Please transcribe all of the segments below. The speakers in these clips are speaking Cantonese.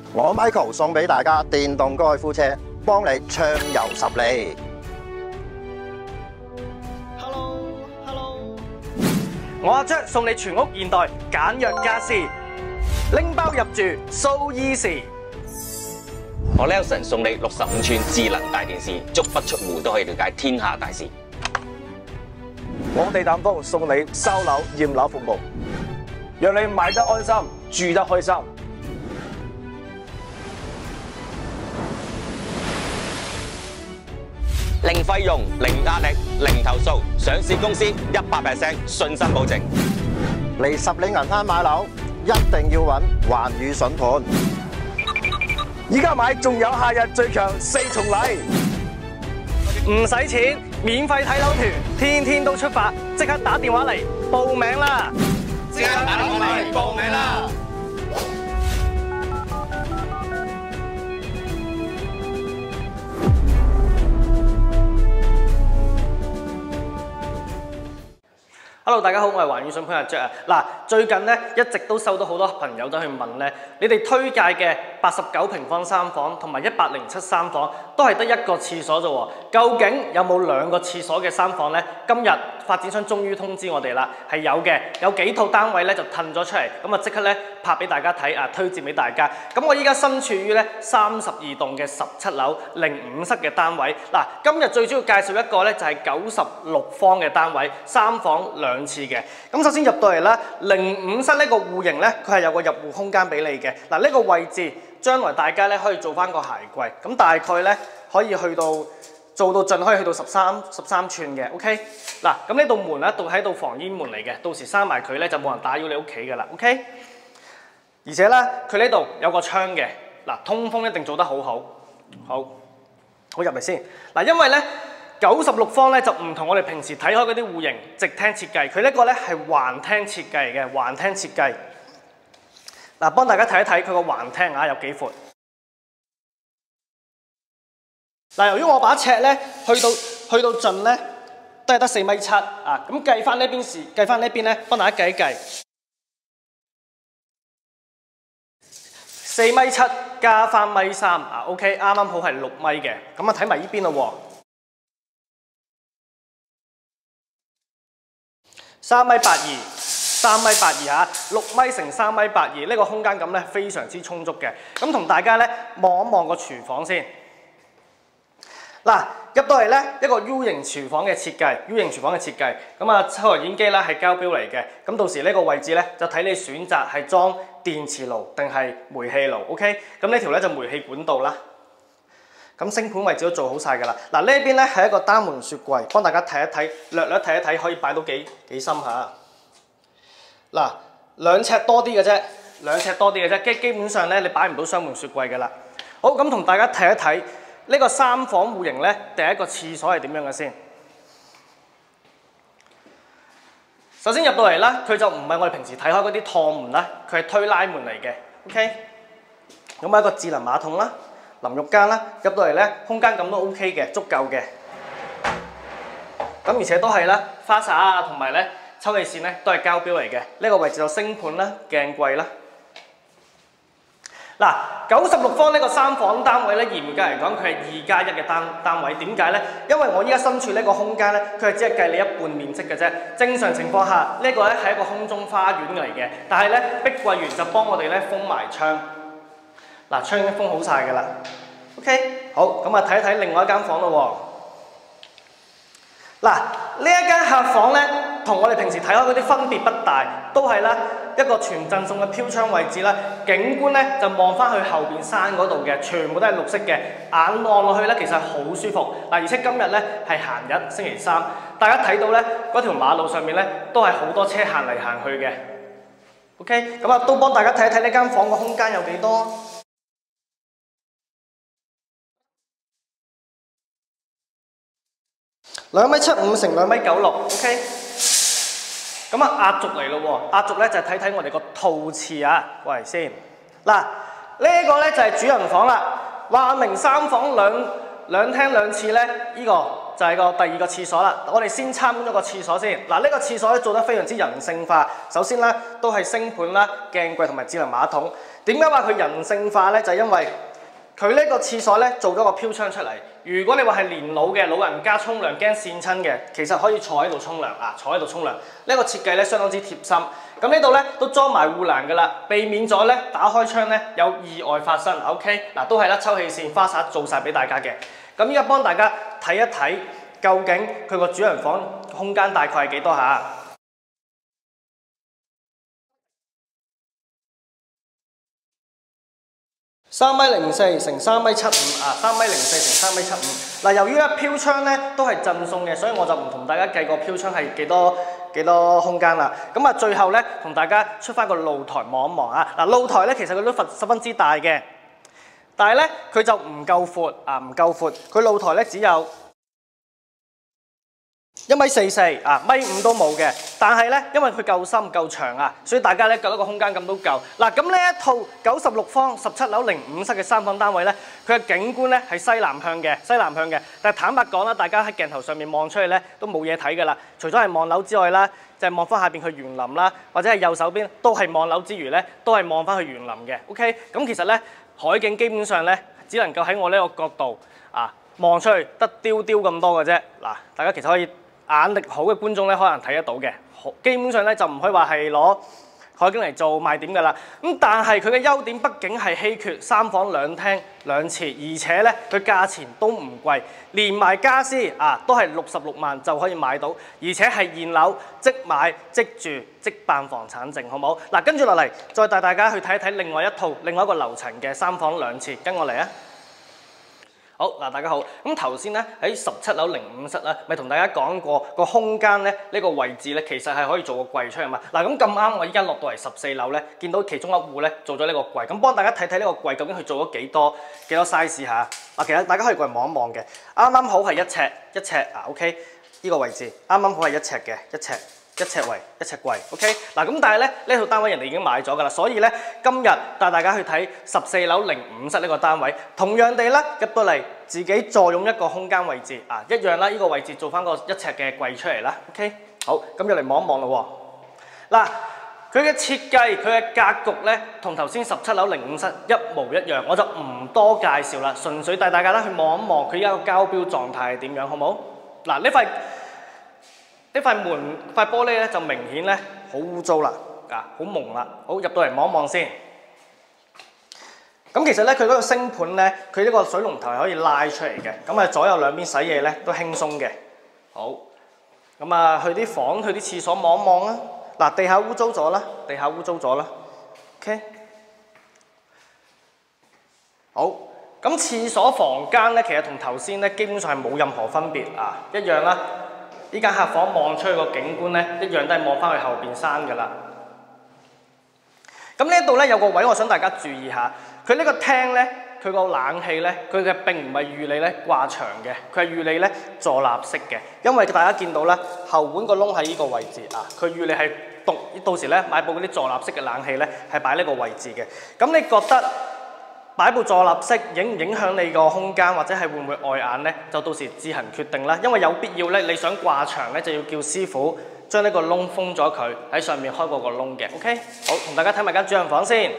我 Michael 送俾大家電動高爾夫車，幫你暢遊10里。 Hello， 我阿 Jack 送你全屋現代簡約家私，拎包入住 So Easy。 我 Nelson 送你65寸智能大電視，足不出戶都可以了解天下大事。 我地淡風送你收樓驗樓服務，讓你買得安心，住得開心。 零費用、零壓力、零投訴，上市公司100%信心保證。 嚟10里銀灘買樓，一定要揾環宇筍盤。 而家買仲有夏日最強4重禮， 唔使錢，免費睇樓團，天天都出發，即刻打電話嚟報名啦！ 即刻打電話嚟報名啦！ Hello， 大家好，我係環宇筍盤阿 Jack 啊！嗱，最近咧一直都收到好多朋友都去問咧，你哋推介嘅89平方3房同埋107 3房都係得一個廁所啫喎，究竟有冇2個廁所嘅3房呢？今日發展商終於通知我哋啦，係有嘅，有幾套單位咧就褪咗出嚟，咁啊即刻咧拍俾大家睇啊，推薦俾大家。咁我依家身處於咧32棟嘅17樓05室嘅單位。嗱，今日最主要介紹一個咧就係96方嘅單位，3房2次嘅。咁首先入到嚟啦，05室呢個戶型咧，佢係有個入戶空間俾你嘅。嗱，呢個位置將來大家咧可以做翻個鞋櫃，咁大概咧可以去到做到盡可以去到13寸嘅 ，OK？ 嗱，咁呢道門咧喺度防煙門嚟嘅，到時閂埋佢咧就冇人打擾你屋企噶啦 ，OK？ 而且咧佢呢度有個窗嘅，嗱，通風一定做得好好，好入嚟先。嗱，因為咧96方咧就唔同我哋平時睇開嗰啲戶型直廳設計，佢呢個咧係橫廳設計嘅，橫廳設計。嗱，幫大家睇一睇佢個橫廳啊有幾闊。嗱，由於我把尺咧去到盡咧都係得4.7米啊，咁計翻呢邊咧，幫大家計一計，4.7米加翻1.3米啊 ，OK， 啱啱好係6米嘅。咁啊睇埋呢邊咯喎，3.82米嚇，6米乘3.82米，呢個空間感咧非常之充足嘅。咁同大家咧望一望個廚房先。嗱，入到嚟咧一個 U 型廚房嘅設計，咁啊抽油煙機啦係膠標嚟嘅，咁到時呢個位置咧就睇你選擇係裝電磁爐定係煤氣爐 ，OK？ 咁呢條咧就煤氣管道啦。咁星盤位置都做好晒㗎啦。嗱，呢邊咧係一個單門雪櫃，幫大家睇一睇，略睇一睇，可以擺到幾深下。嗱，2尺多啲嘅啫，基本上咧你擺唔到雙門雪櫃㗎啦。好，咁同大家睇一睇。呢個3房戶型咧，第一個廁所係點樣嘅先？首先入到嚟啦，佢就唔係我哋平時睇開嗰啲趟門啦，佢係推拉門嚟嘅 ，OK？ 咁啊一個智能馬桶啦，淋浴間啦，入到嚟咧空間感都 OK 嘅，足夠嘅。咁而且都係啦，花灑啊同埋咧抽氣扇咧都係膠標嚟嘅。呢個位置有星盤啦、鏡櫃啦。嗱，96方呢個3房單位咧，嚴格嚟講，佢係2+1嘅單位。點解咧？因為我依家身處呢個空間咧，佢係只係計你一半面積嘅啫。正常情況下，呢個咧係一個空中花園嚟嘅。但係咧，碧桂園就幫我哋咧封埋窗。嗱，窗已經封好晒㗎啦。OK， 好，咁啊睇一睇另外一間房咯喎。嗱，呢一間客房咧，同我哋平時睇開嗰啲分別不大，都係啦。一個全震送嘅飄窗位置啦，景觀咧就望翻去後邊山嗰度嘅，全部都係綠色嘅，眼望落去咧其實好舒服。嗱，而且今日咧係閒日，星期3，大家睇到咧嗰條馬路上面咧都係好多車行嚟行去嘅。OK， 咁啊都幫大家睇一睇呢間房個空間有幾多。2.75米乘2.96米，OK。咁啊壓軸嚟咯喎，壓軸咧就係睇睇我哋個套廁啊，過嚟先。嗱，呢個咧就係主人房啦，話明3房兩廳2廁咧，呢個就係個第2個廁所啦。我哋先參觀咗個廁所先。嗱，呢個廁所咧做得非常之人性化。首先咧都係星盤啦、鏡櫃同埋智能馬桶。 點解話佢人性化咧？就係因為佢呢個廁所咧做咗個飄窗出嚟。如果你話係年老嘅老人家沖涼驚跣親嘅，其實可以坐喺度沖涼啊，坐喺度沖涼。呢個設計咧相當之貼心。咁呢度咧都裝埋護欄㗎啦，避免咗咧打開窗咧有意外發生。OK， 嗱都係啦，抽氣扇、花灑做晒俾大家嘅。咁依家幫大家睇一睇，究竟佢個主人房空間大概係幾多下？3.04乘3.75啊，3.04乘3.75。嗱，由於咧飄窗咧都係贈送嘅，所以我就唔同大家計個飄窗係幾多空間啦。咁啊，最後咧同大家出翻個露台望一望啊。嗱，露台咧其實佢都十分之大嘅，但係咧佢就唔夠闊啊，唔夠闊。佢露台咧只有1.44米啊，1.5米都冇嘅。但係咧，因為佢夠深夠長啊，所以大家咧覺得個空間咁都夠。嗱，咁呢一套96方17樓05室嘅3房單位咧，佢嘅景觀咧係西南向嘅，但係坦白講啦，大家喺鏡頭上面望出去咧都冇嘢睇㗎啦。除咗係望樓之外啦，就係望翻下邊去園林啦，或者係右手邊都係望樓之餘咧，都係望翻去園林嘅。OK， 咁其實咧海景基本上咧只能夠喺我呢個角度啊望出去得丟咁多嘅啫。嗱，大家其實可以眼力好嘅觀眾咧，可能睇得到嘅。基本上咧就唔可以話係攞海景嚟做賣點㗎啦。咁但係佢嘅優點畢竟係稀缺，3房2廳2廁，而且咧佢價錢都唔貴，連埋家私啊都係66萬就可以買到，而且係現樓即買即住即辦房產證，好唔好？嗱，跟住落嚟再帶大家去睇一睇另外一個樓層嘅3房2廁，跟我嚟啊！好嗱，大家好。咁頭先咧喺17樓05室咧，咪同大家講過個空間咧呢個位置咧，其實係可以做個櫃出嚟嘛。嗱，咁咁啱我依家落到嚟14樓咧，見到其中一戶咧做咗呢個櫃，咁幫大家睇睇呢個櫃究竟佢做咗幾多 size 嚇。嗱，其實大家可以過嚟望一望嘅，啱啱好係一尺啊。OK， 呢個位置啱啱好係1尺嘅一尺圍1尺櫃。OK， 嗱咁但係咧呢套單位人哋已經買咗㗎啦，所以咧今日帶大家去睇14樓05室呢個單位，同樣地咧入到嚟自己坐擁一個空間位置啊，一樣啦，呢個位置做翻個1尺嘅櫃出嚟啦。OK， 好，咁入嚟望一望咯喎。嗱，佢嘅設計佢嘅格局咧，同頭先17樓05室一模一樣，我就唔多介紹啦，純粹帶大家咧去望一望佢而家個交標狀態係點樣，好唔好？嗱，呢塊門塊玻璃咧就明顯咧好污糟啦，啊好蒙啦。好，入到嚟望一望先。咁其實咧佢嗰個星盤咧，佢呢個水龍頭係可以拉出嚟嘅，咁啊左右兩邊洗嘢咧都輕鬆嘅。好，咁啊去啲房去啲廁所望一望啦。嗱，地下污糟咗啦，OK。好，咁廁所房間咧其實同頭先咧基本上係冇任何分別啊，一樣啦。呢間客房望出去個景觀咧，一樣都係望翻去後邊山㗎啦。咁呢度咧有個位，我想大家注意下，佢呢個廳咧，佢個冷氣咧，佢嘅並唔係預理咧掛牆嘅，佢係預理咧坐立式嘅。因為大家見到啦，後門個窿喺呢個位置啊，佢預理係到時咧買部嗰啲坐立式嘅冷氣咧係擺呢個位置嘅。咁你覺得擺部坐立式影唔影響你個空間，或者係會唔會礙眼呢？就到時自行決定啦。因為有必要咧，你想掛牆咧，就要叫師傅將呢個窿封咗佢，喺上面開過個窿嘅。OK， 好，同大家睇埋間主人房先。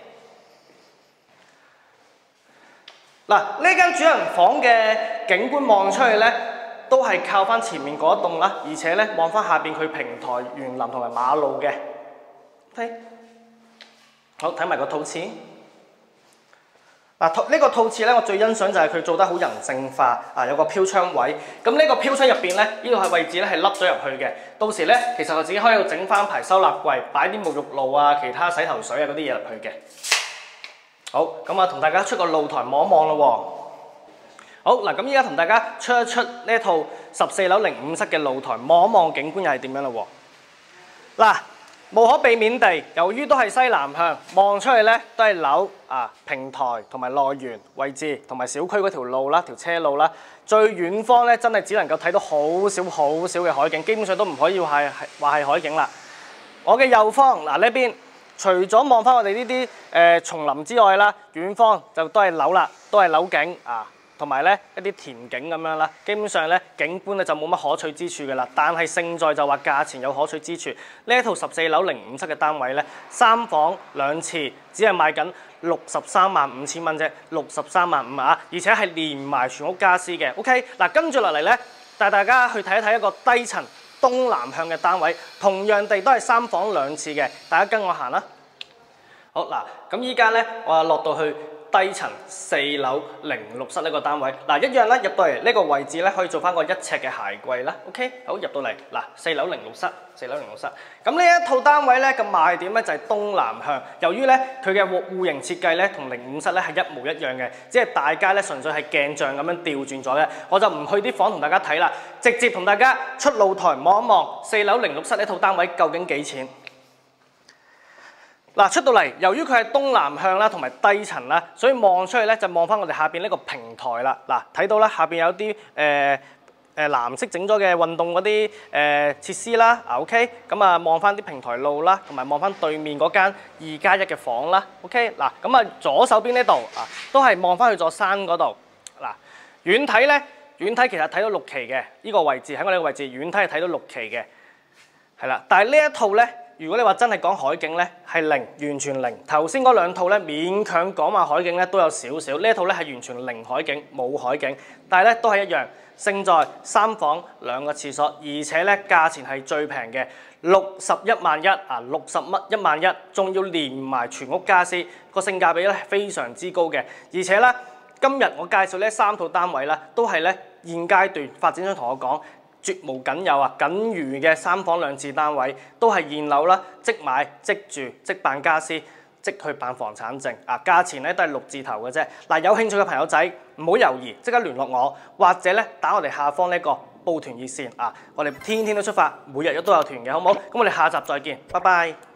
嗱，呢間主人房嘅景觀望出去咧，都係靠翻前面嗰一棟啦，而且咧望翻下邊佢平台、園林同埋馬路嘅。OK， 好，睇埋個套廁。嗱，呢個套廁咧，我最欣賞就係佢做得好人性化啊！有個飄窗位，咁呢個飄窗入邊咧，呢度係位置咧係凹咗入去嘅。到時咧，其實我自己可以整翻排收納櫃，擺啲沐浴露啊、其他洗頭水啊嗰啲嘢入去嘅。好，咁啊，同大家出個露台望一望咯喎。好嗱，咁依家同大家出一出呢一套14樓05室嘅露台，望一望景觀又係點樣咯喎。嗱。無可避免地，由於都係西南向，望出去咧都係樓啊、平台同埋內園位置，同埋小區嗰條路啦、條車路啦。最遠方咧，真係只能夠睇到好少嘅海景，基本上都唔可以話係海景啦。我嘅右方嗱呢邊，除咗望翻我哋呢啲叢林之外啦，遠方就都係樓啦，都係樓景啊。 同埋咧一啲田景咁樣啦，基本上咧景觀咧就冇乜可取之處嘅啦。但係勝在就話價錢有可取之處。呢一套14樓057嘅單位咧，3房2廁，只係賣緊635000蚊啫，635000啊！而且係連埋全屋家私嘅。OK， 嗱跟住落嚟咧，帶大家去睇一睇一個低層東南向嘅單位，同樣地都係3房2廁嘅。大家跟我行啦。好嗱，咁依家咧我落到去低層4樓06室呢個單位，嗱一樣啦，入到嚟呢個位置咧可以做翻個1尺嘅鞋櫃啦。OK， 好入到嚟嗱4樓06室，4樓06室。咁呢一套單位咧嘅賣點咧就係東南向，由於咧佢嘅戶型設計咧同05室咧係一模一樣嘅，只係大家咧純粹係鏡像咁樣調轉咗嘅，我就唔去啲房同大家睇啦，直接同大家出露台望一望4樓06室呢套單位究竟幾錢？嗱出到嚟，由於佢係東南向啦，同埋低層啦，所以望出去咧就望翻我哋下邊呢個平台啦。嗱睇到啦，下邊有啲藍色整咗嘅運動嗰啲設施啦。OK， 咁啊望翻啲平台路啦，同埋望翻對面嗰間2+1嘅房啦。OK， 嗱咁啊左手邊呢度啊，都係望翻去座山嗰度。嗱遠睇咧，遠睇其實睇到6期嘅呢個位置，喺我哋個位置遠睇係睇到6期嘅，係啦。但係呢一套咧。如果你話真係講海景咧，係零，完全零。頭先嗰2套咧，勉強講話海景咧都有少少，呢一套咧係完全零海景，冇海景。但係咧都係一樣，勝在3房2個廁所，而且咧價錢係最平嘅，61萬一啊，61萬一，仲要連埋全屋家私，個性價比咧係非常之高嘅。而且咧，今日我介紹呢3套單位啦，都係咧現階段發展商同我講。絕無僅有啊！僅餘嘅3房2廁單位都係現樓啦，即買即住即辦家私，即去辦房產證啊！價錢咧都係6字頭嘅啫。嗱，有興趣嘅朋友仔唔好猶豫，即刻聯絡我，或者咧打我哋下方呢個報團熱線啊！我哋天天都出發，每日都有團嘅，好唔好？咁我哋下集再見，拜拜。